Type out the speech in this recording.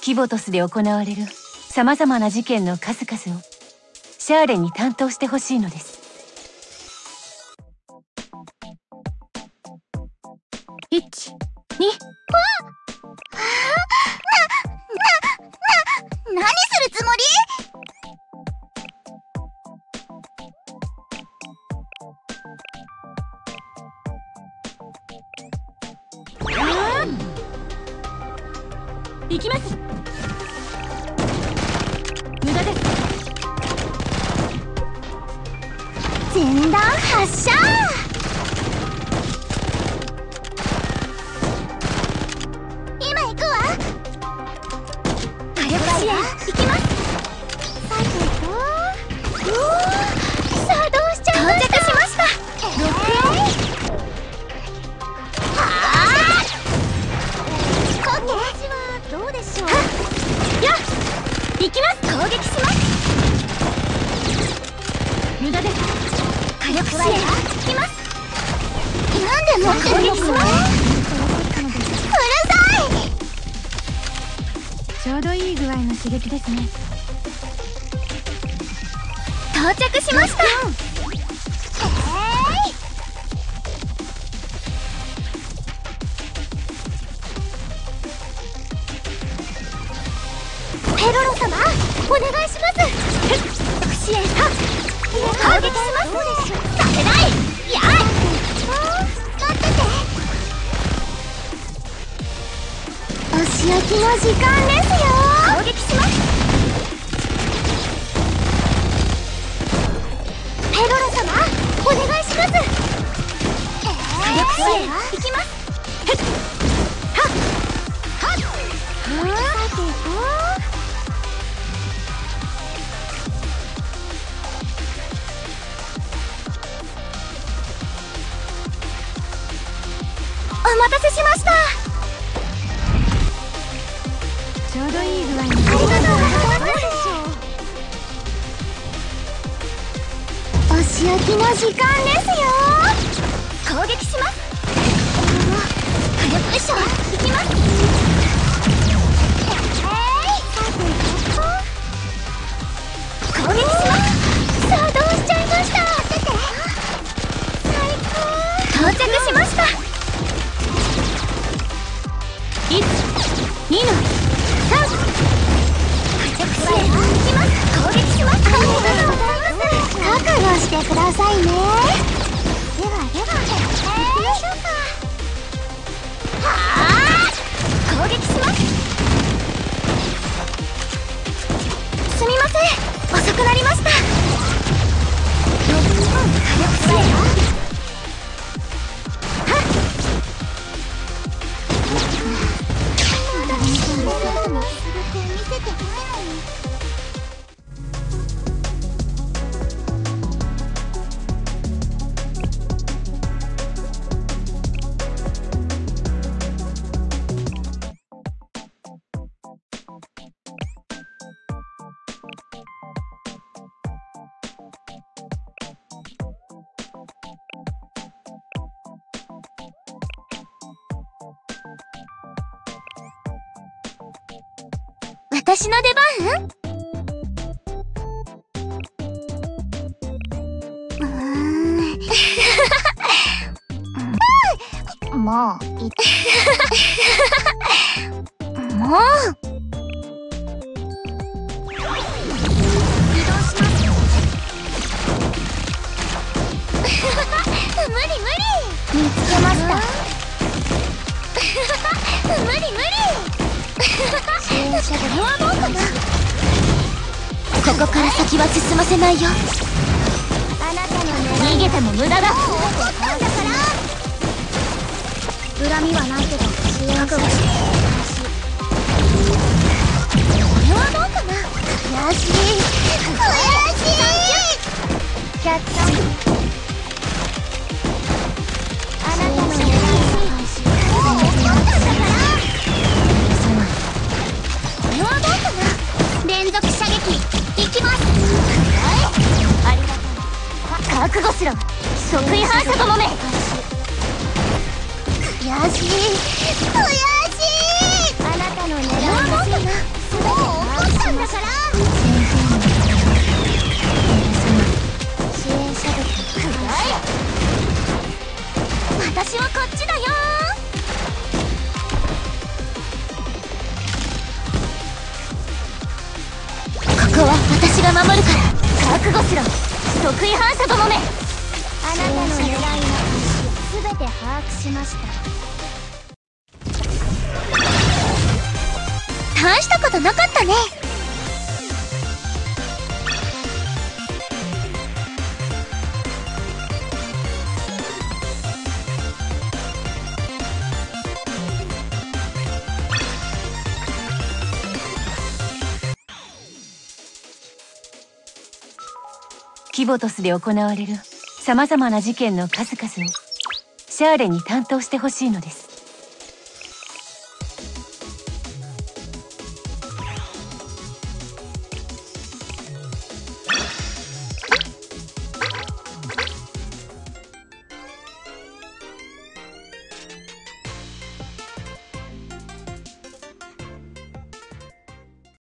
キボトスで行われる様々な事件の数々をシャーレンに担当してほしいのです。1、2。 何するつもり？ 行きます。無駄です。 前段発射。今行くわ。火力支援行きます。さてと、作動しちゃいました。到着しました。どうでしょう。 やっ、行きます。 攻撃します。 無駄です。 火力支援行きます。なんで持ってるのか。うるさい。 ちょうどいい具合の刺激ですね。 到着しました。ペロロ様、お願いします。支援さ、攻撃します。させない。やい。待ってて。お仕置きの時間ですよ。攻撃します。ペロロ様、お願いします。火力支援いきます。はっはっ。さてと。お待たせしました。 ちょうどいい具合に。 ありがとうございます。お仕置きの時間ですよ。攻撃します。火力ショーいきます。攻撃します。作動しちゃいました。最高。到着しました。 1、2の3。 火力支援いきます。攻撃します。ありがとうございます。覚悟してくださいね。では行きましょうか。はあ、攻撃します。すみません、遅くなりました。火力支援私の出番？もうもう移動します。無理見つけました。無理支援者ではどうかな。ここから先は進ませないよ。あなたの逃げても無駄だ。怒ったんだから。恨みはないけど支援覚悟して。これはどうかな。悔しい。キャッチあなたの狙い怒ったんだから。これはどうかな。連続射撃いきます。ありがとう。覚悟しろ、即位反射ともめ。悔しい。あなたの狙いはどうかな。 ったんだから。支援者力くらい。私はこっちだよ。ここは私が守るから覚悟しろ、得意反射どもめ。あなたの狙いの足全て把握しました。大したことなかったね。 キボトスで行われる様々な事件の数々をシャーレに担当してほしいのです。